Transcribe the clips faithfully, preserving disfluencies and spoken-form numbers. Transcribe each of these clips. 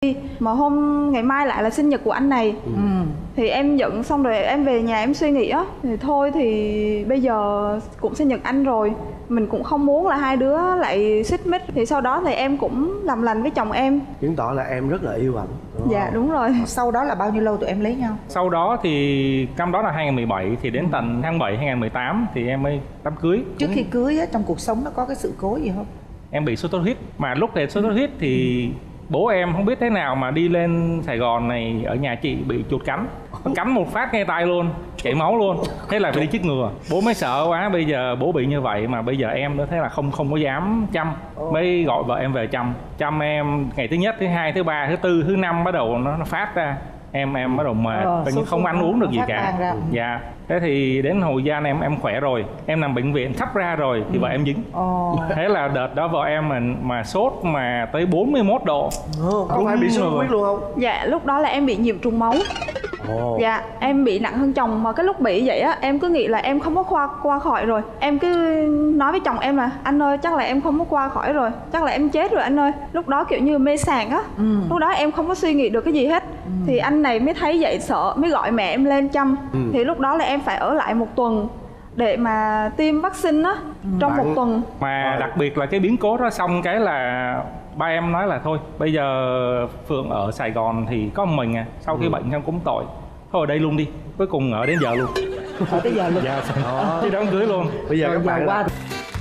mà hôm ngày mai lại là sinh nhật của anh này. ừ. Thì em giận xong rồi em về nhà em suy nghĩ á, thì thôi thì bây giờ cũng sinh nhật anh rồi, mình cũng không muốn là hai đứa lại xích mích. Thì sau đó thì em cũng làm lành với chồng em, chứng tỏ là em rất là yêu ảnh. Dạ đúng rồi. Sau đó là bao nhiêu lâu tụi em lấy nhau? Sau đó thì năm đó là hai không một bảy, thì đến tận tháng bảy hai không một tám thì em mới đám cưới. Trước khi cưới á, trong cuộc sống nó có cái sự cố gì không? Em bị sốt xuất huyết, mà lúc thì sốt xuất huyết thì bố em không biết thế nào mà đi lên Sài Gòn này, ở nhà chị bị chuột cắn, cắn một phát ngay tay luôn, chảy máu luôn. Thế là phải đi chích ngừa. Bố mới sợ quá, bây giờ bố bị như vậy mà bây giờ em nữa, thế là không không có dám chăm, mới gọi vợ em về chăm. Chăm em ngày thứ nhất, thứ hai, thứ ba, thứ tư, thứ năm bắt đầu nó, nó phát ra. Em em bắt đầu mệt, ờ, nhưng không ăn uống được gì cả. Dạ. Thế thì đến hồi gian em em khỏe rồi, em nằm bệnh viện sắp ra rồi thì ừ. vợ em dính. Ồ. Thế là đợt đó vợ em mình mà sốt mà tới bốn mươi mốt độ. Ồ, có phải bị sốt xuất huyết luôn không? Dạ lúc đó là em bị nhiễm trùng máu. Ồ. Dạ em bị nặng hơn chồng, mà cái lúc bị vậy á em cứ nghĩ là em không có qua qua khỏi rồi. Em cứ nói với chồng em là anh ơi chắc là em không có qua khỏi rồi, chắc là em chết rồi anh ơi. Lúc đó kiểu như mê sảng á. ừ. Lúc đó em không có suy nghĩ được cái gì hết. ừ. Thì anh này mới thấy vậy sợ, mới gọi mẹ em lên chăm. ừ. Thì lúc đó là em phải ở lại một tuần để mà tiêm vaccine á. ừ. Trong Bạn... một tuần. Mà đặc biệt là cái biến cố đó xong cái là ba em nói là thôi bây giờ Phượng ở Sài Gòn thì có một mình à, sau khi ừ. bệnh xong cũng tội, thôi ở đây luôn đi. Cuối cùng ở đến giờ luôn. Ở tới giờ luôn. Dạ đi đám cưới luôn. Bây giờ các bạn qua.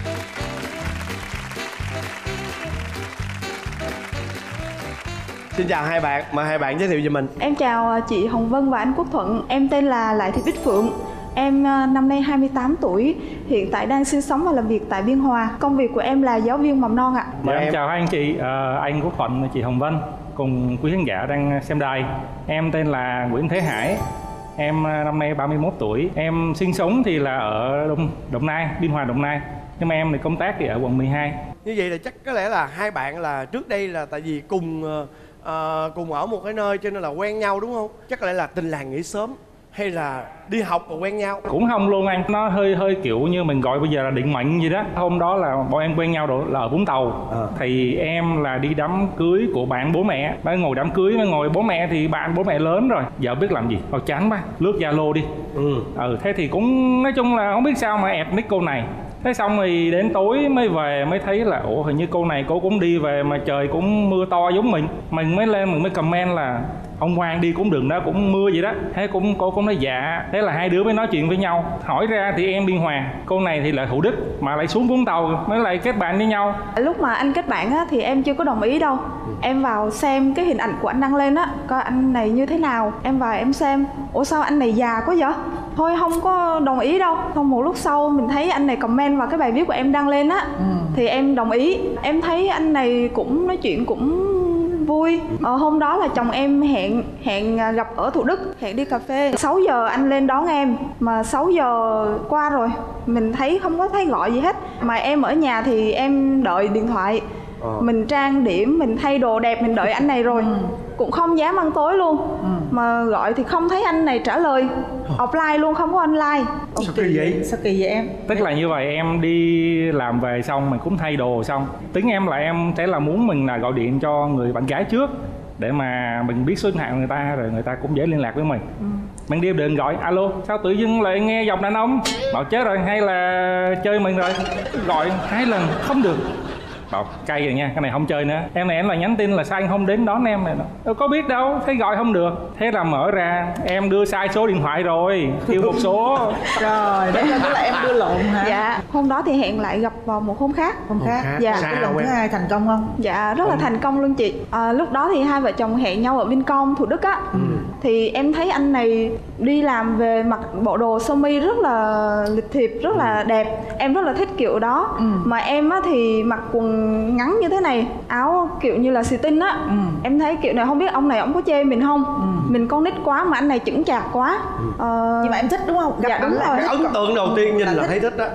Xin chào hai bạn, mời hai bạn giới thiệu về mình. Em chào chị Hồng Vân và anh Quốc Thuận. Em tên là Lại Thị Bích Phượng. Em năm nay hai mươi tám tuổi, hiện tại đang sinh sống và làm việc tại Biên Hòa. Công việc của em là giáo viên mầm non ạ. Dạ, em chào hai anh chị, à, anh Quốc Thuận, chị Hồng Vân cùng quý khán giả đang xem đài. Em tên là Nguyễn Thế Hải. Em năm nay ba mươi mốt tuổi. Em sinh sống thì là ở Đồng, Đồng Nai, Biên Hòa, Đồng Nai. Nhưng mà em thì công tác thì ở quận mười hai. Như vậy là chắc có lẽ là hai bạn là trước đây là tại vì cùng uh, cùng ở một cái nơi cho nên là quen nhau đúng không? Chắc có lẽ là tình làng nghĩa xóm hay là đi học và quen nhau? Cũng không luôn anh, nó hơi hơi kiểu như mình gọi bây giờ là định mệnh gì đó. Hôm đó là bọn em quen nhau rồi là ở Vũng Tàu. à. Thì em là đi đám cưới của bạn bố mẹ, mới ngồi đám cưới mới ngồi bố mẹ thì bạn bố mẹ lớn rồi, giờ biết làm gì, thôi chán quá, lướt Zalo đi. ừ. ừ thế thì cũng nói chung là không biết sao mà ẹt nick cô này. Thế xong thì đến tối mới về mới thấy là ủa hình như cô này cô cũng đi về mà trời cũng mưa to giống mình. Mình mới lên mình mới comment là ông Hoàng đi cũng đường đó cũng mưa vậy đó. Thế cũng cô cũng nói dạ. Thế là hai đứa mới nói chuyện với nhau. Hỏi ra thì em Biên Hòa, cô này thì là Thủ Đức mà lại xuống Vũng Tàu mới lại kết bạn với nhau. Lúc mà anh kết bạn á thì em chưa có đồng ý đâu. Em vào xem cái hình ảnh của anh đăng lên á, coi anh này như thế nào. Em vào em xem, ủa sao anh này già quá vậy? Thôi không có đồng ý đâu. Xong một lúc sau mình thấy anh này comment vào cái bài viết của em đăng lên á. ừ. Thì em đồng ý. Em thấy anh này cũng nói chuyện cũng vui. Ờ, hôm đó là chồng em hẹn hẹn gặp ở Thủ Đức, hẹn đi cà phê. Sáu giờ anh lên đón em, mà sáu giờ qua rồi mình thấy không có thấy gọi gì hết. Mà em ở nhà thì em đợi điện thoại. ờ. Mình trang điểm, mình thay đồ đẹp, mình đợi anh này rồi. ừ. Cũng không dám ăn tối luôn. ừ. Mà gọi thì không thấy anh này trả lời, offline luôn, không có online. Sao kỳ vậy? Sao kỳ vậy em? Tức là như vậy, em đi làm về xong mình cũng thay đồ xong, tính em là em sẽ là muốn mình là gọi điện cho người bạn gái trước để mà mình biết số điện thoại người ta rồi người ta cũng dễ liên lạc với mình. ừ. Mình đi đường gọi alo, sao tự dưng lại nghe giọng đàn ông, bảo chết rồi hay là chơi mình rồi. Gọi hai lần không được, bảo cay rồi nha, cái này không chơi nữa. Em này em là nhắn tin là sao anh không đến đón em này, đâu có biết đâu, thấy gọi không được. Thế là mở ra em đưa sai số điện thoại rồi, kêu một số. Rồi đấy là em đưa lộn hả? Dạ, hôm đó thì hẹn lại gặp vào một hôm khác. Hôm khác. khác. Dạ. Cái lần thứ hai thành công không? Dạ rất là thành công luôn chị. À, lúc đó thì hai vợ chồng hẹn nhau ở Vincom Thủ Đức á. ừ. Thì em thấy anh này đi làm về mặc bộ đồ sơ mi rất là lịch thiệp, rất là đẹp. Em rất là thích kiểu đó. ừ. Mà em á thì mặc quần ngắn như thế này, áo kiểu như là xì tinh á. ừ. Em thấy kiểu này không biết ông này ông có chê mình không. ừ. Mình con nít quá mà anh này chững chạc quá. ừ. ờ... Nhưng mà em thích đúng không? Gặp dạ đúng rồi. Cái ấn tượng đầu tiên nhìn là thấy thích đó. ừ. Dạ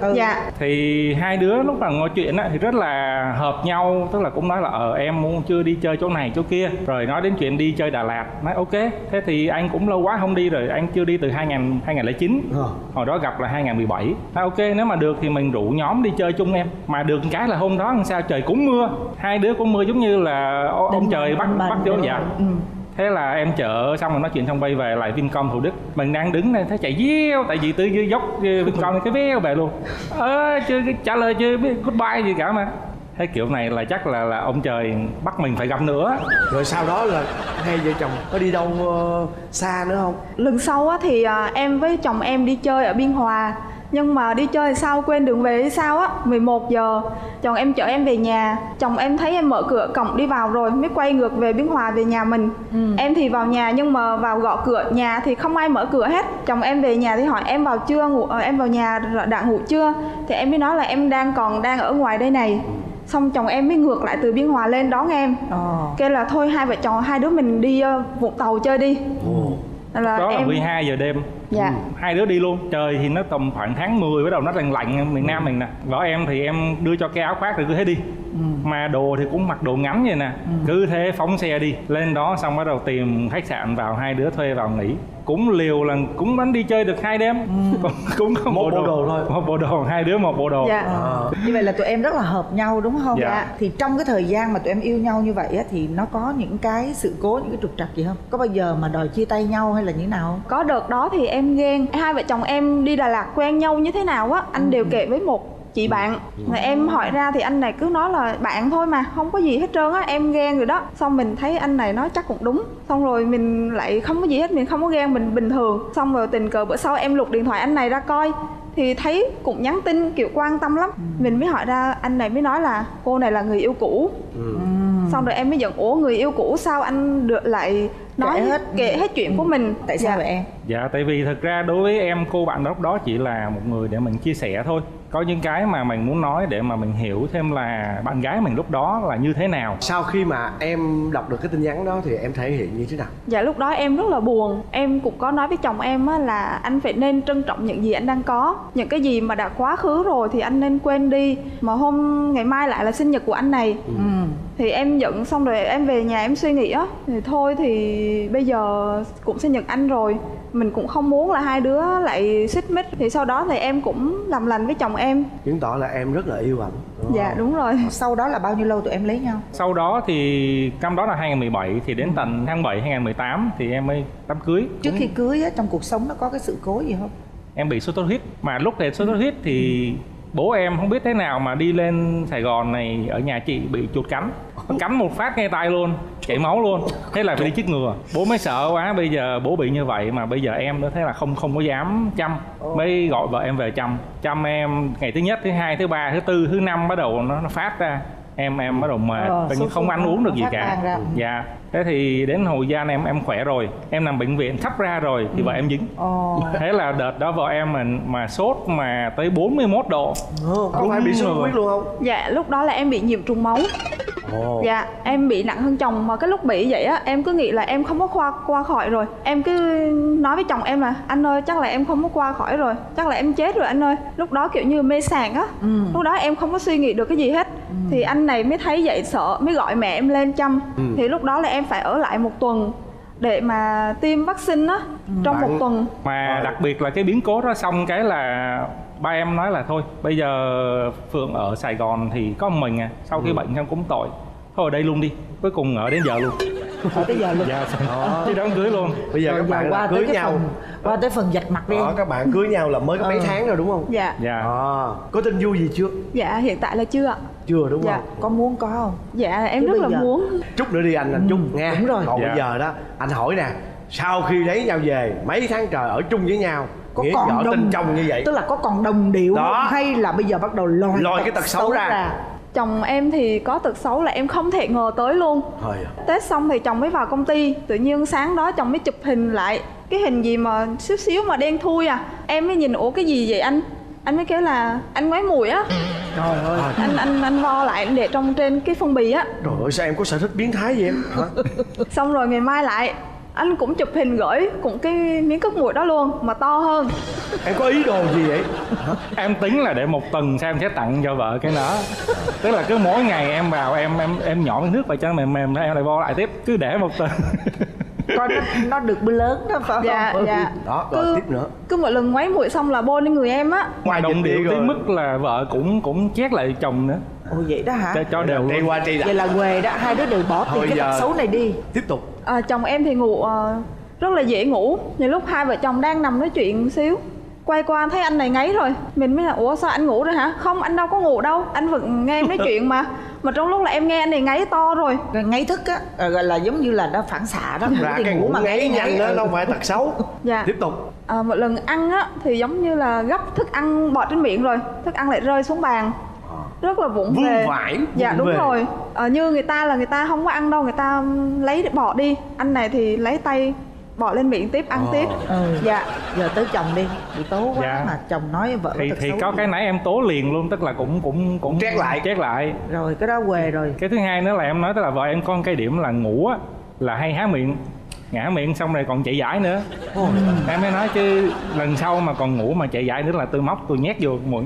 Thì hai đứa lúc mà ngồi chuyện á thì rất là hợp nhau, tức là cũng nói là ờ em muốn chưa đi chơi chỗ này chỗ kia, rồi nói đến chuyện đi chơi Đà Lạt, nói ok thế thì anh cũng lâu quá không đi rồi, anh chưa đi từ hai nghìn lẻ chín, Ờ. hồi đó gặp là hai nghìn mười bảy. Nói ok nếu mà được thì mình rủ nhóm đi chơi chung em. Mà được cái là hôm đó làm sao trời cũng mưa, hai đứa cũng mưa giống như là ô- ông trời bắt bắt vô dạ. Ừ. Thế là em chở xong rồi nói chuyện xong bay về lại Vincom Thủ Đức. Mình đang đứng đây thấy chạy véo, tại vì từ dưới dốc Vincom cái véo về luôn. Ơ chưa trả lời chưa biết goodbye gì cả mà. Thế kiểu này là chắc là là ông trời bắt mình phải gặp nữa. Rồi sau đó là hai vợ chồng có đi đâu uh, xa nữa không? Lần sau á thì à, em với chồng em đi chơi ở Biên Hòa. Nhưng mà đi chơi sao quên đường về hay sao á, mười một giờ chồng em chở em về nhà. Chồng em thấy em mở cửa cổng đi vào rồi mới quay ngược về Biên Hòa về nhà mình. ừ. Em thì vào nhà nhưng mà vào gõ cửa nhà thì không ai mở cửa hết. Chồng em về nhà thì hỏi em vào chưa, ngủ ờ, em vào nhà đã ngủ chưa, thì em mới nói là em đang còn đang ở ngoài đây này. Xong chồng em mới ngược lại từ Biên Hòa lên đón em. Ờ. Kêu là thôi hai vợ chồng hai đứa mình đi uh, Vũng Tàu chơi đi. Ồ. Là Đó là em mười hai giờ đêm. Dạ. Hai đứa đi luôn. Trời thì nó tầm khoảng tháng mười bắt đầu nó lạnh lạnh miền Nam mình nè. Vợ em thì em đưa cho cái áo khoác rồi cứ thế đi. ừ. Mà đồ thì cũng mặc đồ ngắn vậy nè. ừ. Cứ thế phóng xe đi. Lên đó xong bắt đầu tìm khách sạn vào, hai đứa thuê vào nghỉ. Cũng liều là cũng vẫn đi chơi được hai đêm. ừ. cũng, cũng có Một bộ bộ đồ. đồ thôi. Một bộ đồ, hai đứa một bộ đồ. Dạ. Ờ. Như vậy là tụi em rất là hợp nhau đúng không? Dạ. Thì trong cái thời gian mà tụi em yêu nhau như vậy á, thì nó có những cái sự cố, những cái trục trặc gì không? Có bao giờ mà đòi chia tay nhau hay là như thế nào không? Có đợt đó thì em ghen. Hai vợ chồng em đi Đà Lạt quen nhau như thế nào á, anh đều kể với một chị bạn. Rồi em hỏi ra thì anh này cứ nói là bạn thôi mà, không có gì hết trơn á. Em ghen rồi đó. Xong mình thấy anh này nói chắc cũng đúng. Xong rồi mình lại không có gì hết, mình không có ghen, mình bình thường. Xong rồi tình cờ bữa sau em lục điện thoại anh này ra coi thì thấy cũng nhắn tin kiểu quan tâm lắm. ừ. Mình mới hỏi ra, anh này mới nói là cô này là người yêu cũ. ừ. Xong rồi em mới giận, ủa người yêu cũ sao anh được lại nói Kể hết. kể hết chuyện ừ. của mình. Tại sao Dạ. vậy em? Dạ tại vì thật ra đối với em cô bạn lúc đó chỉ là một người để mình chia sẻ thôi. Có những cái mà mình muốn nói để mà mình hiểu thêm là bạn gái mình lúc đó là như thế nào. Sau khi mà em đọc được cái tin nhắn đó thì em thể hiện như thế nào? Dạ lúc đó em rất là buồn. Em cũng có nói với chồng em á, là anh phải nên trân trọng những gì anh đang có. Những cái gì mà đã quá khứ rồi thì anh nên quên đi. Mà hôm ngày mai lại là sinh nhật của anh này. ừ. Thì em giận xong rồi em về nhà em suy nghĩ á, thì thôi thì bây giờ cũng sinh nhật anh rồi, mình cũng không muốn là hai đứa lại xích mích. Thì sau đó thì em cũng làm lành với chồng em. Chứng tỏ là em rất là yêu ảnh. Đúng Dạ không? đúng rồi. Sau đó là bao nhiêu lâu tụi em lấy nhau? Sau đó thì năm đó là hai nghìn mười bảy, thì đến tận tháng bảy hai nghìn mười tám thì em mới đám cưới. Trước khi cưới á, trong cuộc sống nó có cái sự cố gì không? Em bị sốt xuất huyết, mà lúc này sốt xuất huyết thì bố em không biết thế nào mà đi lên Sài Gòn này, ở nhà chị bị chuột cắn. Nó cắn một phát ngay tay luôn, chảy máu luôn. Thế là phải đi chích ngừa. Bố mới sợ quá, bây giờ bố bị như vậy mà bây giờ em nữa, thế là không không có dám chăm. Mới gọi vợ em về chăm. Chăm em ngày thứ nhất, thứ hai, thứ ba, thứ tư, thứ năm bắt đầu nó, nó phát ra. Em em bắt đầu mệt, Ờ, tự nhiên sốt không sốt ăn uống được nó gì phát cả. ban ra. Dạ. Thế thì đến hồi gian em em khỏe rồi, em nằm bệnh viện sắp ra rồi thì vợ em dính. Ồ. Thế là đợt đó vợ em mình mà sốt mà tới bốn mươi mốt độ. Ồ, có phải bị sốt xuất huyết luôn không? Dạ lúc đó là em bị nhiễm trùng máu. Ồ. Dạ em bị nặng hơn chồng. Mà cái lúc bị vậy á, em cứ nghĩ là em không có qua qua khỏi rồi. Em cứ nói với chồng em là anh ơi chắc là em không có qua khỏi rồi, chắc là em chết rồi anh ơi. Lúc đó kiểu như mê sảng á. ừ. Lúc đó em không có suy nghĩ được cái gì hết. ừ. Thì anh này mới thấy vậy sợ, mới gọi mẹ em lên chăm. ừ. Thì lúc đó là em phải ở lại một tuần để mà tiêm vaccine á. ừ. Trong Bạn- một tuần. Mà đặc biệt là cái biến cố đó xong cái là ba em nói là thôi bây giờ Phượng ở Sài Gòn thì có một mình à, sau khi bệnh xong cũng tội, thôi ở đây luôn đi. Cuối cùng ở đến giờ luôn. Ở tới giờ luôn. Dạ chứ đám cưới luôn. Bây giờ Rồi các giờ bạn qua là tới cưới cái nhau. phần, qua tới phần vạch mặt đi. Đó, các bạn cưới nhau là mới có mấy Ừ. tháng rồi đúng không? Dạ. Dạ. À, có tin vui gì chưa? Dạ hiện tại là chưa ạ. Chưa đúng Dạ. không? Có muốn có không? Dạ em Chứ rất bây là giờ- muốn. Chút nữa đi anh, anh Ừ, chút nghe. đúng rồi. Còn Dạ. bây giờ đó, anh hỏi nè, sau khi lấy nhau về mấy tháng trời ở chung với nhau, Có nghĩa còn vợ đồng tình chồng như vậy, Tức là có còn đồng điệu Đó. không? Hay là bây giờ bắt đầu lòi, Lòi cái tật xấu ra. Chồng em thì có tật xấu là em không thể ngờ tới luôn. Thôi à. Tết xong thì chồng mới vào công ty, tự nhiên sáng đó chồng mới chụp hình lại cái hình gì mà xíu xíu mà đen thui à. Em mới nhìn ủa cái gì vậy anh? Anh mới kêu là anh ngoái mùi á. Trời ơi. Anh anh anh vo lại anh để trong trên cái phong bì á. Trời ơi sao em có sở thích biến thái vậy em hả? Xong rồi ngày mai lại Anh cũng chụp hình gửi cũng cái miếng cất nguội đó luôn mà to hơn. Em có ý đồ gì vậy? Em tính là để một tuần sau em sẽ tặng cho vợ cái đó. Tức là cứ mỗi ngày em vào em em em nhỏ cái nước vào cho mềm mềm đó em lại vo lại tiếp, cứ để một tuần. Coi nó, nó được bữa lớn đó phải Dạ không? dạ. Đó, rồi Cứ, tiếp nữa. cứ mỗi lần ngoáy mũi xong là bôi lên người em á. Ngoài Đồng dịch điệu đi tới rồi. mức là vợ cũng cũng chét lại chồng nữa. Ồ vậy đó hả? Cho, cho đều Đi luôn. qua đi Vậy lại. là quê đó, hai đứa đều bỏ Thôi tiền cái giờ- tật xấu này đi. Tiếp tục. À, chồng em thì ngủ ờ, rất là dễ ngủ. Nhiều lúc hai vợ chồng đang nằm nói chuyện xíu, quay qua thấy anh này ngáy rồi, mình mới là ủa sao anh ngủ rồi hả? Không, anh đâu có ngủ đâu, anh vẫn nghe em nói chuyện mà. Mà trong lúc là em nghe anh này ngáy to rồi. Rồi ngáy thức á, rồi gọi là giống như là nó phản xạ đó. Ra thì cái ngủ ngáy nhanh đó ừ. đâu phải tật xấu. Dạ. Tiếp tục. À, một lần ăn á thì giống như là gấp thức ăn bỏ trên miệng rồi, thức ăn lại rơi xuống bàn, rất là vụng Vương về. vãi, Dạ vụng đúng về. rồi. À, như người ta là người ta không có ăn đâu, người ta lấy để bỏ đi. Anh này thì lấy tay bỏ lên miệng tiếp ăn Ờ. tiếp. Ừ. Dạ. Giờ tới chồng đi, bị tố quá Dạ. mà chồng nói vợ Thì tật thì xấu có gì. cái nãy em tố liền luôn, tức là cũng cũng cũng Chét lại. chét lại. Rồi cái đó quê rồi. Cái thứ hai nữa là em nói tức là vợ em có một cái điểm là ngủ á là hay há miệng, ngã miệng xong rồi còn chạy giải nữa. Em mới nói chứ lần sau mà còn ngủ mà chạy giải nữa là tôi móc tôi nhét vô mũi.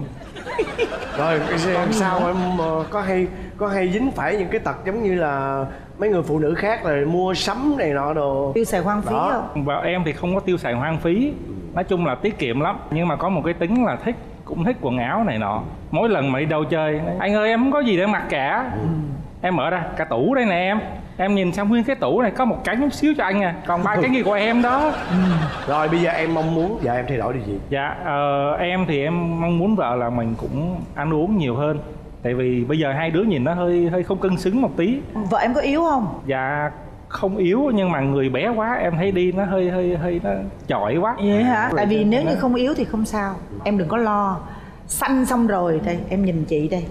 Rồi em sao em ờ, có hay có hay dính phải những cái tật giống như là mấy người phụ nữ khác là mua sắm này nọ đồ. Tiêu xài hoang phí Đó. không? Vợ em thì không có tiêu xài hoang phí, nói chung là tiết kiệm lắm, nhưng mà có một cái tính là thích, cũng thích quần áo này nọ. Mỗi lần mà đi đâu chơi, anh ơi em không có gì để mặc cả. Em mở ra cả tủ đây nè em, em nhìn xong nguyên cái tủ này có một cái chút xíu cho anh à, còn ba cái kia của em đó. Rồi bây giờ em mong muốn vợ em thay đổi điều gì? Dạ ờ, em thì em mong muốn vợ là mình cũng ăn uống nhiều hơn, tại vì bây giờ hai đứa nhìn nó hơi hơi không cân xứng một tí. Vợ em có yếu không? Dạ không yếu nhưng mà người bé quá em thấy đi nó hơi hơi hơi nó chọi quá. Vậy hả? Tại vì nếu như không yếu thì không sao. Em đừng có lo. Xanh xong rồi đây, em nhìn chị đây.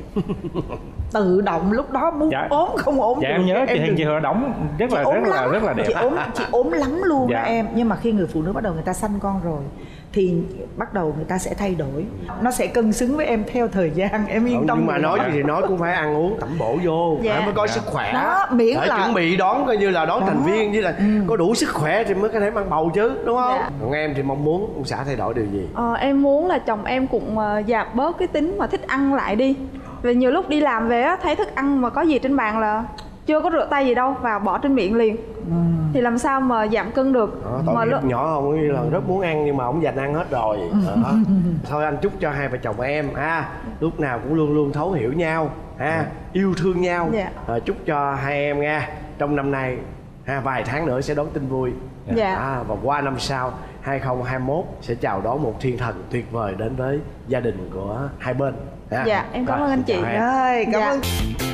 Tự động lúc đó muốn Dạ. ốm không ốm Dạ được. em nhớ chị đừng- Hiền chị Hờ đóng rất là Chị ốm rất là lắm. rất là đẹp. Chị ốm, chị ốm lắm luôn Dạ. đó em. Nhưng mà khi người phụ nữ bắt đầu người ta sanh con rồi thì bắt đầu người ta sẽ thay đổi. Nó sẽ cân xứng với em theo thời gian, em yên tâm. Nhưng mà được. nói gì thì nói cũng phải ăn uống tẩm bổ vô, Dạ. phải mới có Dạ. sức khỏe. Đó, miễn Để là- chuẩn bị đón coi như là đón Đó. thành viên với là có đủ sức khỏe thì mới có thể mang bầu chứ, đúng không? Dạ. Còn em thì mong muốn ông xã thay đổi điều gì? Ờ, em muốn là chồng em cũng ờ, giảm bớt cái tính mà thích ăn lại đi. Vì nhiều lúc đi làm về á, thấy thức ăn mà có gì trên bàn là chưa có rửa tay gì đâu, vào bỏ trên miệng liền. Thì làm sao mà giảm cân được. Đó, tội Mà nghiệp lúc nhỏ không, như là rất muốn ăn nhưng mà ông dành ăn hết rồi. Đó. Thôi anh chúc cho hai vợ chồng em ha, lúc nào cũng luôn luôn thấu hiểu nhau ha, yêu thương nhau. Dạ. Ờ, chúc cho hai em nha, trong năm nay ha, vài tháng nữa sẽ đón tin vui. Dạ. À, và qua năm sau hai không hai mốt sẽ chào đón một thiên thần tuyệt vời đến với gia đình của hai bên ha. Dạ, em cảm Rồi, ơn anh xin chào chị. em. Rồi, cảm Dạ. ơn.